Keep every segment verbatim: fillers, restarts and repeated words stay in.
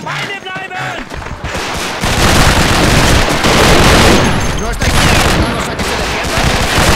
Beine bleiben! ¿No estáis acostumbrados a que se defiendan?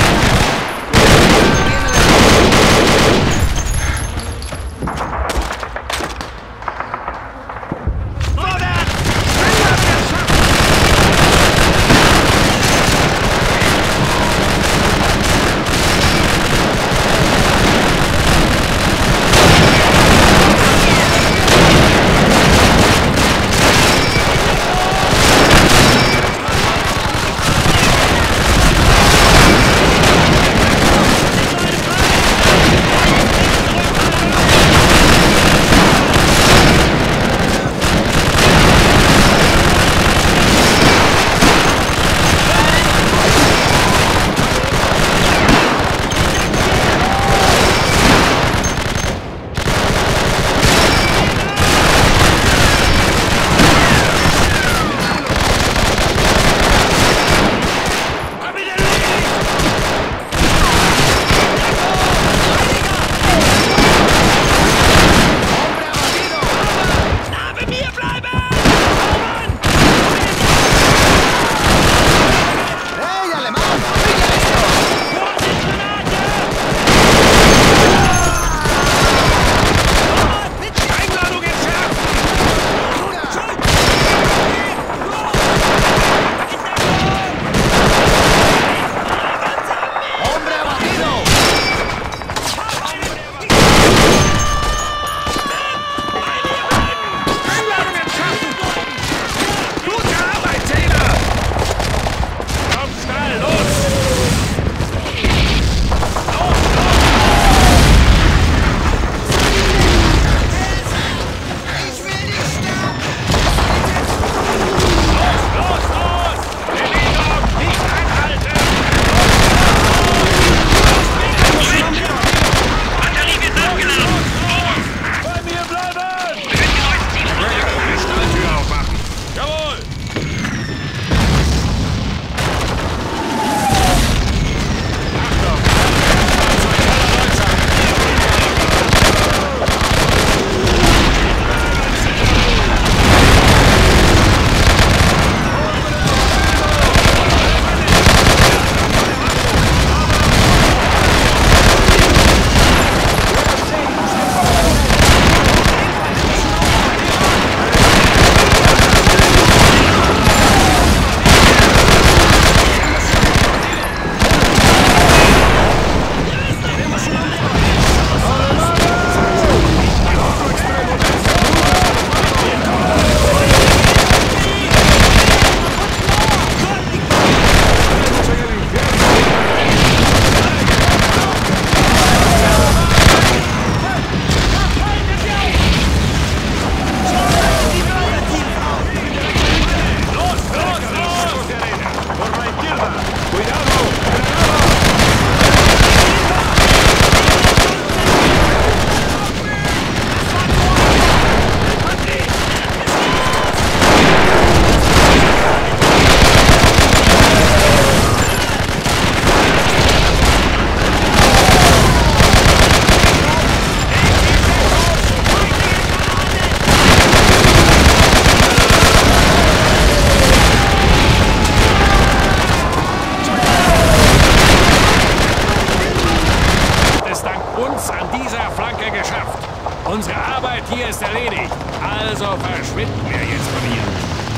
Unsere Arbeit hier ist erledigt. Also verschwinden wir jetzt von hier.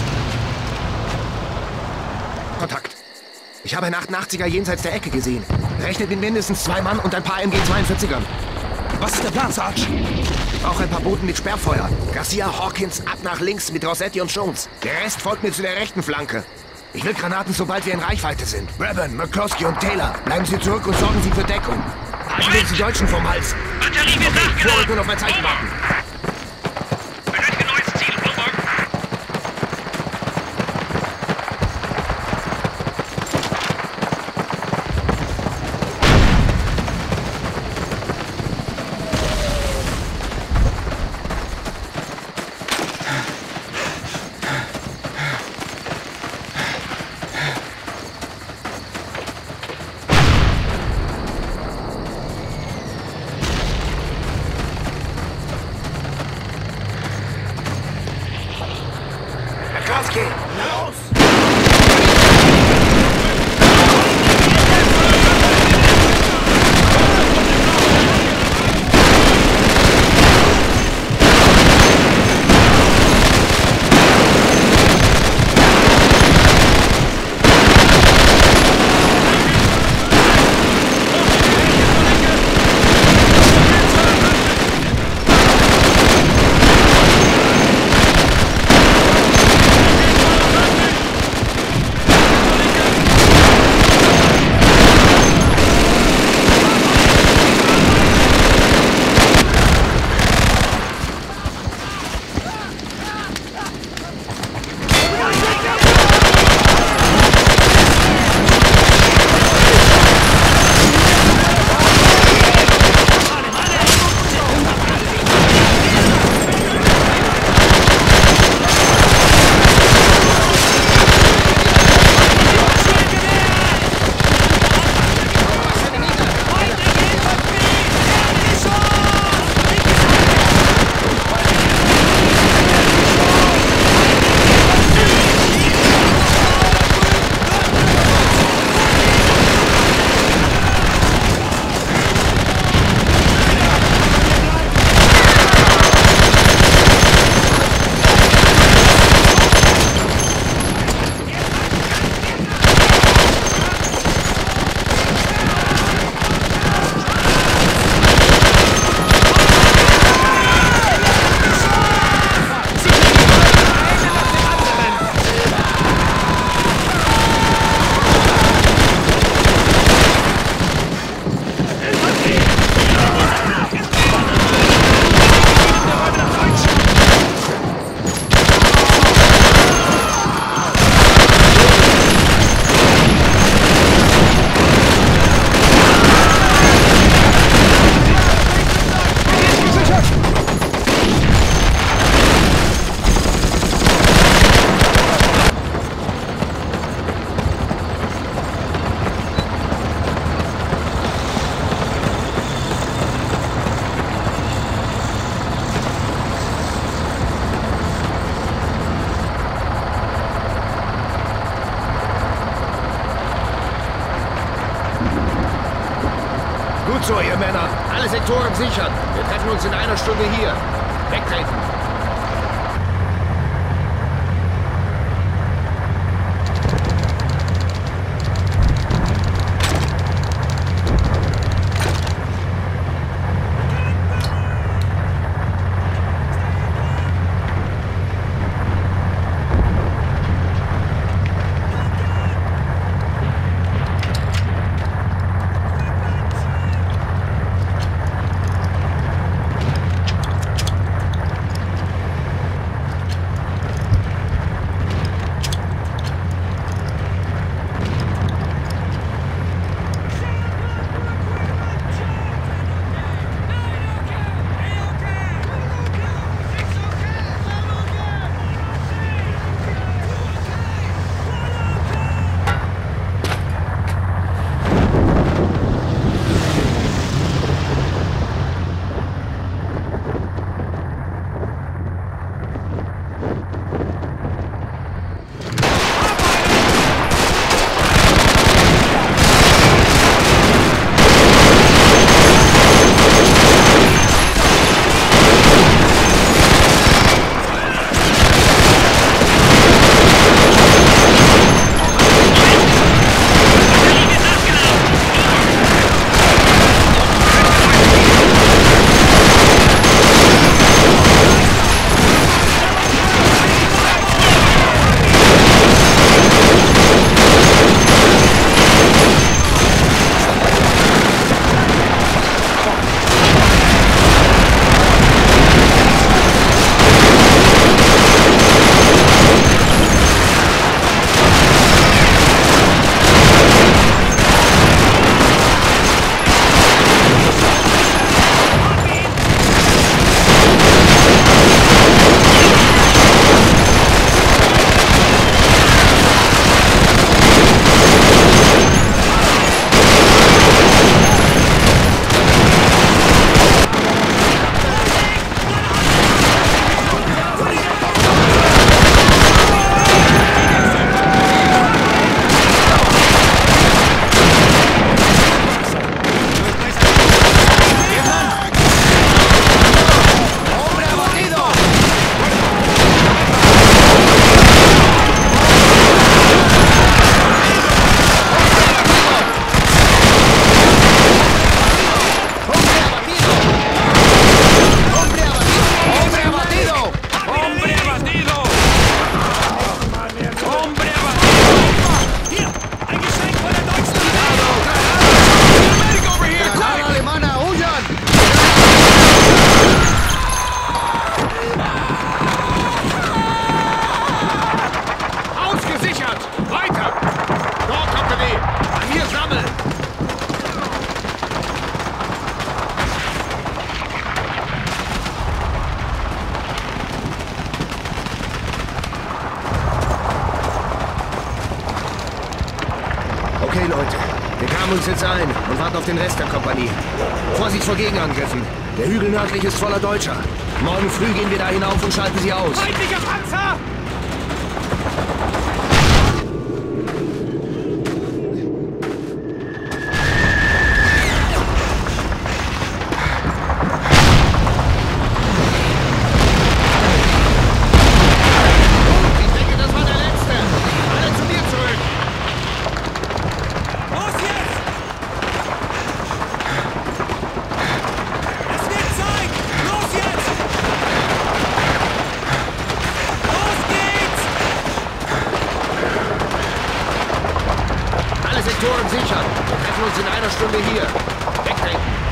Kontakt. Ich habe einen achtundachtziger jenseits der Ecke gesehen. Rechnet mit mindestens zwei Mann und ein paar M G zweiundvierziger. Was ist der Plan, Sarge? Auch ein paar Booten mit Sperrfeuer. Garcia, Hawkins, ab nach links mit Rossetti und Jones. Der Rest folgt mir zu der rechten Flanke. Ich will Granaten, sobald wir in Reichweite sind. Brabham, McCloskey und Taylor, bleiben Sie zurück und sorgen Sie für Deckung. Halten wir uns die Deutschen vom Hals. Batterie wird nachgeladen. Vorrücken und auf mein Zeichen warten. Benötige neues Ziel, Blumberg. gehen. Los! Gut so, ihr Männer. Alle Sektoren sichern. Wir treffen uns in einer Stunde hier. Wegtreten. Okay, Leute. Wir kamen uns jetzt ein und warten auf den Rest der Kompanie. Vorsicht vor Gegenangriffen. Der Hügel nördlich ist voller Deutscher. Morgen früh gehen wir da hinauf und schalten sie aus. Feindlicher Panzer! Ich denke, das war der letzte. Alle zu mir zurück. Los jetzt! Es wird Zeit! Los jetzt! Los geht's! Alle Sektoren sichern. Wir treffen uns in einer Stunde hier. Wegdenken.